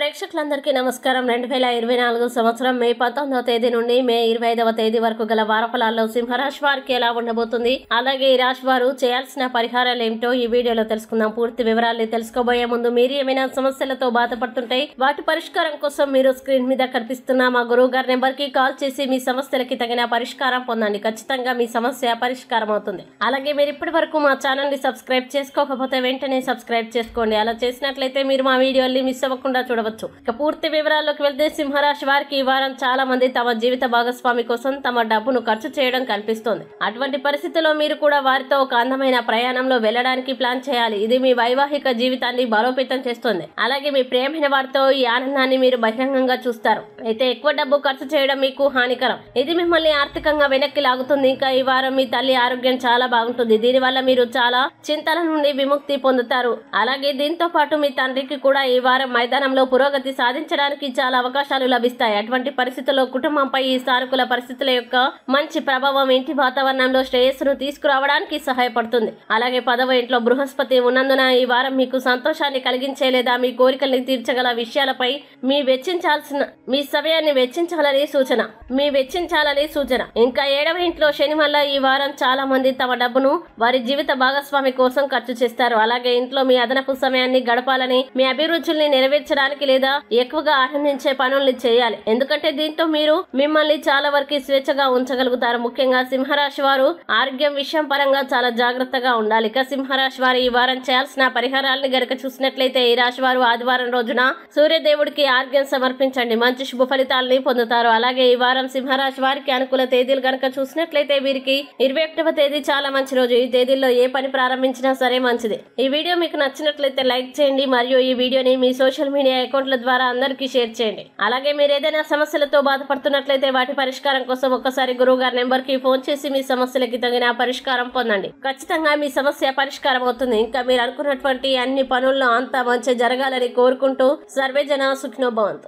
ప్రేక్షకులందరికీ నమస్కారం. 2024 సంవత్సరం మే 19వ తేదీ నుండి మే 25వ తేదీ వరకు గల వారఫలాల్లో సింహరాశి వారికి ఎలా ఉండబోతుంది, అలాగే ఈ రాశి వారు చేయాల్సిన పరిహారాలు ఏమిటో ఈ వీడియోలో తెలుసుకుందాం. పూర్తి వివరాలు తెలుసుకోబోయే ముందు మీరు ఏమైనా సమస్యలతో బాధపడుతుంటే వాటి పరిష్కారం కోసం మీరు స్క్రీన్ మీద కనిపిస్తున్న మా గురువు గారి నెంబర్ కి కాల్ చేసి మీ సమస్యలకి తగిన పరిష్కారం పొందండి. ఖచ్చితంగా మీ సమస్య పరిష్కారం అవుతుంది. అలాగే మీరు ఇప్పటి వరకు మా ఛానల్ ని సబ్స్క్రైబ్ చేసుకోకపోతే వెంటనే సబ్స్క్రైబ్ చేసుకోండి. అలా చేసినట్లయితే మీరు మా వీడియోని మిస్ అవ్వకుండా చూడవచ్చు. ఇక పూర్తి వివరాల్లోకి వెళ్తే సింహరాశి వారికి ఈ వారం చాలా మంది తమ జీవిత భాగస్వామి కోసం తమ డబ్బును ఖర్చు చేయడం కనిపిస్తోంది. అటువంటి పరిస్థితుల్లో మీరు కూడా వారితో ఒక అందమైన ప్రయాణంలో వెళ్ళడానికి ప్లాన్ చేయాలి. ఇది మీ వైవాహిక జీవితాన్ని బలోపేతం చేస్తుంది. అలాగే మీ ప్రేమైన వారితో ఈ ఆనందాన్ని మీరు బహిరంగంగా చూస్తారు. అయితే ఎక్కువ డబ్బు ఖర్చు చేయడం మీకు హానికరం. ఇది మిమ్మల్ని ఆర్థికంగా వెనక్కి లాగుతుంది. ఇంకా ఈ వారం మీ తల్లి ఆరోగ్యం చాలా బాగుంటుంది. దీనివల్ల మీరు చాలా చింతల నుండి విముక్తి పొందుతారు. అలాగే దీంతో పాటు మీ తండ్రికి కూడా ఈ వారం మైదానంలో పురోగతి సాధించడానికి చాలా అవకాశాలు లభిస్తాయి. అటువంటి పరిస్థితుల్లో కుటుంబంపై ఈ సానుకూల పరిస్థితుల యొక్క మంచి ప్రభావం ఇంటి వాతావరణంలో శ్రేయస్సును తీసుకురావడానికి సహాయపడుతుంది. అలాగే 10వ ఇంట్లో బృహస్పతి ఉన్నందున ఈ వారం మీకు సంతోషాన్ని కలిగించే లేదా మీ కోరికల్ని తీర్చగల విషయాలపై మీ సమయాన్ని వెచ్చించాలని సూచన. ఇంకా 7వ ఇంట్లో శని వల్ల ఈ వారం చాలా మంది తమ డబ్బును వారి జీవిత భాగస్వామి కోసం ఖర్చు చేస్తారు. అలాగే ఇంట్లో మీ అదనపు సమయాన్ని గడపాలని, మీ అభిరుచుల్ని నెరవేర్చడానికి లేదా ఎక్కువగా ఆనందించే పనుల్ని చేయాలి. ఎందుకంటే దీంతో మీరు మిమ్మల్ని చాలా వరకు స్వేచ్ఛగా ఉంచగలుగుతారు. ముఖ్యంగా సింహరాశి వారు ఆరోగ్యం విషయం పరంగా చాలా జాగ్రత్తగా ఉండాలి. ఇక సింహరాశి వారు ఈ వారం చేయాల్సిన పరిహారాలను గనక చూసినట్లయితే ఈ రాశి వారు ఆదివారం రోజున సూర్యదేవుడికి ఆర్ఘ్యం సమర్పించండి. మంచి శుభ ఫలితాలని పొందుతారు. అలాగే ఈ వారం సింహరాశి వారికి అనుకూల తేదీలు గనక చూసినట్లయితే వీరికి 21వ తేదీ చాలా మంచి రోజు. ఈ తేదీల్లో ఏ పని ప్రారంభించినా సరే మంచిది. ఈ వీడియో మీకు నచ్చినట్లయితే లైక్ చేయండి మరియు ఈ వీడియోని మీ సోషల్ మీడియా అకౌంట్ల ద్వారా అందరికీ షేర్ చేయండి. అలాగే మీరు ఏదైనా సమస్యలతో బాధపడుతున్నట్లయితే వాటి పరిష్కారం కోసం ఒక్కసారి గురువు గారి నెంబర్ కి ఫోన్ చేసి మీ సమస్యలకి తగిన పరిష్కారం పొందండి. ఖచ్చితంగా మీ సమస్య పరిష్కారం అవుతుంది. ఇంకా మీరు అనుకున్నటువంటి అన్ని పనుల్లో అంతా మంచి జరగాలని కోరుకుంటూ సర్వే జన సుఖినో భవంతు.